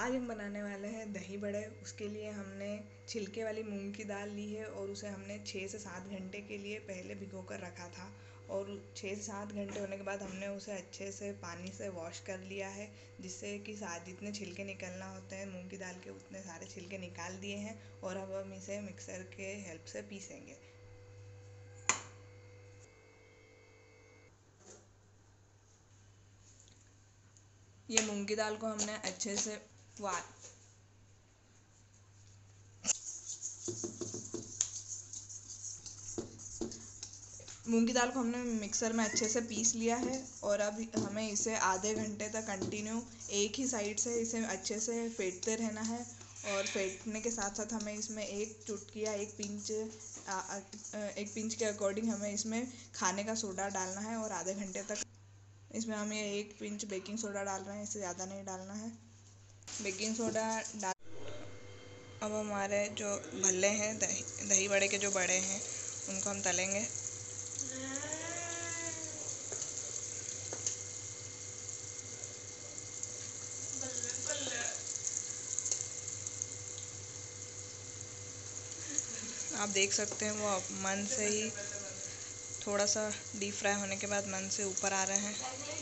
आज हम बनाने वाले हैं दही बड़े। उसके लिए हमने छिलके वाली मूंग की दाल ली है और उसे हमने 6 से 7 घंटे के लिए पहले भिगो कर रखा था। और 6 से 7 घंटे होने के बाद हमने उसे अच्छे से पानी से वॉश कर लिया है, जिससे कि जितने छिलके निकलना होते हैं मूंग की दाल के उतने सारे छिलके निकाल दिए हैं। और अब हम इसे मिक्सर के हेल्प से पीसेंगे। ये मूंग की दाल को हमने अच्छे से मूंग की दाल को हमने मिक्सर में अच्छे से पीस लिया है। और अब हमें इसे आधे घंटे तक कंटिन्यू एक ही साइड से इसे अच्छे से फेंटते रहना है। और फेंटने के साथ साथ हमें इसमें एक चुटकी या एक पिंच के अकॉर्डिंग हमें इसमें खाने का सोडा डालना है। और आधे घंटे तक इसमें हम ये 1 पिंच बेकिंग सोडा डाल रहे हैं, इससे ज़्यादा नहीं डालना है। बेकिंग सोडा डाल अब हमारे जो भल्ले हैं दही बड़े के जो बड़े हैं उनको हम तलेंगे। आप देख सकते हैं वो मन से ही थोड़ा सा डीप फ्राई होने के बाद मन से ऊपर आ रहे हैं।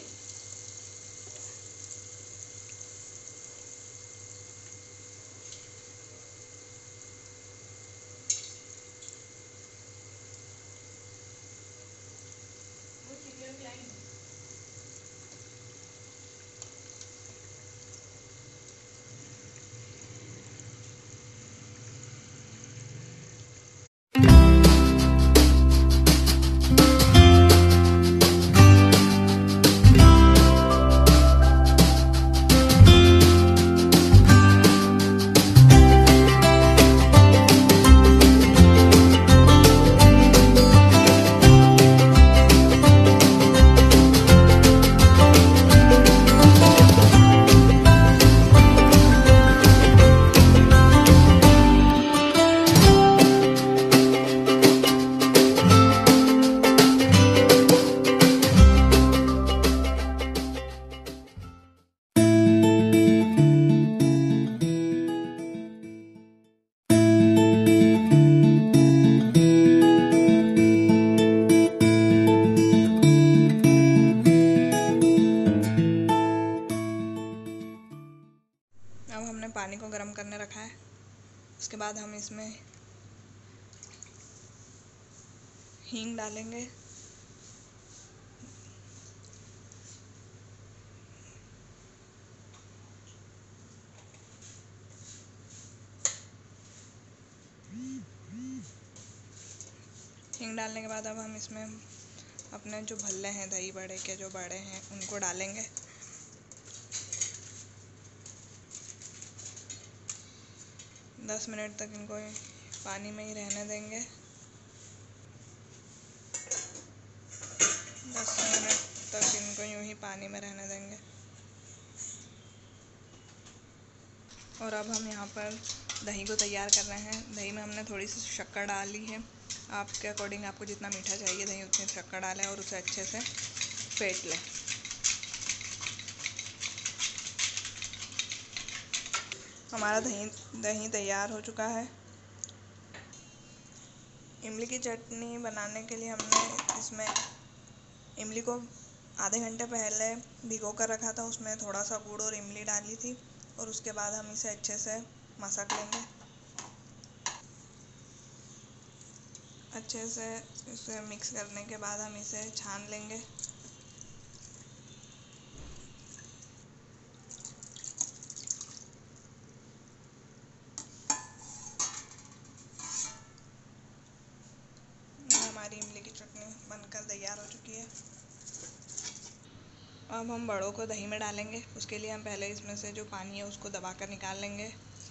अब हमने पानी को गर्म करने रखा है। उसके बाद हम इसमें हींग डालेंगे। हींग डालने के बाद अब हम इसमें अपने जो भल्ले हैं दही बड़े के जो बड़े हैं उनको डालेंगे। दस मिनट तक इनको पानी में ही रहने देंगे। 10 मिनट तक इनको यूं ही पानी में रहने देंगे। और अब हम यहाँ पर दही को तैयार कर रहे हैं। दही में हमने थोड़ी सी शक्कर डाली है। आपके अकॉर्डिंग आपको जितना मीठा चाहिए दही उतनी शक्कर डालें और उसे अच्छे से फेंट लें। हमारा दही तैयार हो चुका है। इमली की चटनी बनाने के लिए हमने इसमें इमली को आधे घंटे पहले भिगो कर रखा था। उसमें थोड़ा सा गुड़ और इमली डाली थी और उसके बाद हम इसे अच्छे से मसक लेंगे। अच्छे से इसे मिक्स करने के बाद हम इसे छान लेंगे। हमारी इमली की चटनी बनकर तैयार हो चुकी है। अब हम बड़ों को दही में डालेंगे। उसके लिए हम पहले इसमें से जो पानी है उसको दबाकर निकाल लेंगे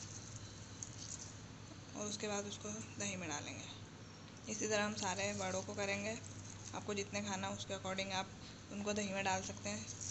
और उसके बाद उसको दही में डालेंगे। इसी तरह हम सारे बड़ों को करेंगे। आपको जितने खाना उसके अकॉर्डिंग आप उनको दही में डाल सकते हैं।